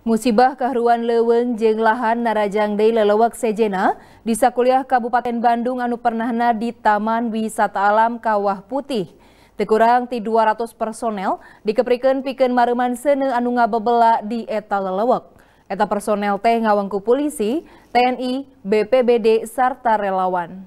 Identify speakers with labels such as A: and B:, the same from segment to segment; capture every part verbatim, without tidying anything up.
A: Musibah kaharuan leuweung jeung lahan narajang deui lelewek sejena di sakuliah Kabupaten Bandung anu pernahna di Taman Wisata Alam Kawah Putih. Teu kurang ti dua ratus personel dikeprikeun pikeun mareuman seuneu anu ngabebela di eta lelewek. Eta personel teh ngawangku polisi, T N I, B P B D sarta relawan.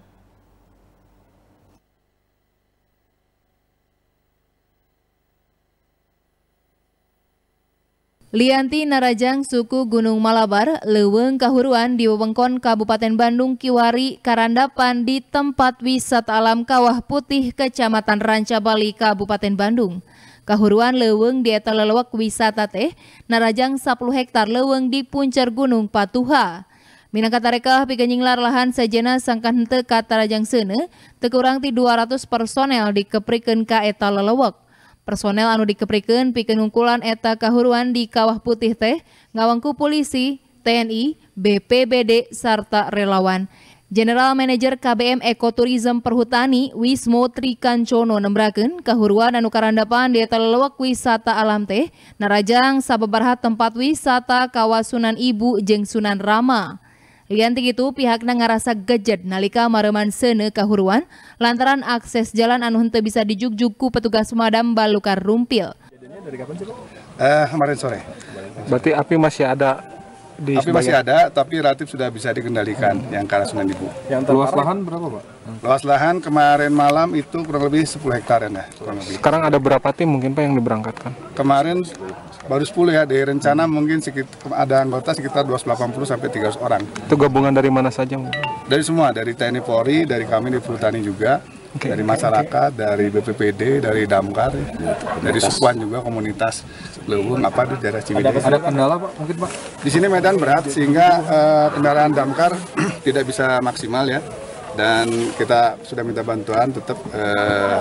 A: Lianti narajang suku Gunung Malabar leuweung kahuruan di wewengkon Kabupaten Bandung Kiwari Karandapan di tempat wisata alam Kawah Putih Kecamatan Rancabali Kabupaten Bandung. Kahuruan leuweung di eta lelewek wisata teh narajang sepuluh hektar leuweung di puncer Gunung Patuha. Minangka tarekah pikeun nyinglar lahan sejenna sangkan henteu ka tarajang seuneu teu kurang ti dua ratus personel dikeprikeun ka eta lelewek. Personel anu dikeprikeun pikeun ngungkulan eta kahuruan di Kawah Putih teh ngawangku polisi, T N I, B P B D sarta relawan. General Manager K B M Ekoturism Perhutani Wismo Trikancono nembrakeun kahuruan anu karandapan di eta lelewek wisata alam teh narajang sababaraha tempat wisata Kawasunan Ibu jeung Sunan Rama. Lian ti kitu pihakna ngarasa gejed nalika mareuman seuneu kahuruan lantaran akses jalan anu henteu bisa dijugjug ku petugas pemadam balukar rumpil.
B: Kejadiannya dari kapan sih, Pak? Eh, kemarin sore.
C: Berarti api masih ada di
B: Api masih ada, tapi relatif sudah bisa dikendalikan hmm. yang ke arah Sunan Ibu.
C: Yang luas lahan berapa, Pak?
B: Luas lahan kemarin malam itu kurang lebih sepuluh hektar ya, kurang lebih.
C: Sekarang ada berapa tim mungkin Pak yang diberangkatkan?
B: Kemarin baru sepuluh ya, dari rencana hmm. mungkin sekitar, ada anggota sekitar dua ratus delapan puluh sampai tiga ratus orang.
C: Itu gabungan dari mana saja?
B: Dari semua, dari T N I Polri, dari kami di Perhutani juga, okay, dari masyarakat, okay. dari B P P D, dari Damkar, dari Sukuan juga komunitas leuweung apa di daerah Ciwidey.
C: Ada, ada kendala Pak mungkin Pak?
B: Di sini medan berat sehingga uh, kendaraan damkar tidak bisa maksimal ya, dan kita sudah minta bantuan tetap uh,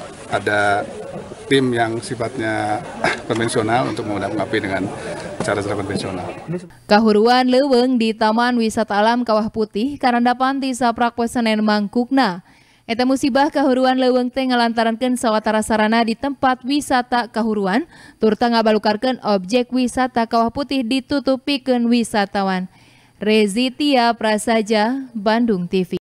B: ada tim yang sifatnya konvensional untuk memadamkan api dengan cara-cara konvensional.
A: Kahuruan leuweung di Taman Wisata Alam Kawah Putih karandapan ti saprak poe Senen mangkukna. Eta musibah kahuruan leuweung teh ngalantarankeun sawatara sarana di tempat wisata kahuruan turta ngabalukarkeun objek wisata Kawah Putih ditutupikeun wisatawan. Rezi Tia Prasaja, Bandung T V.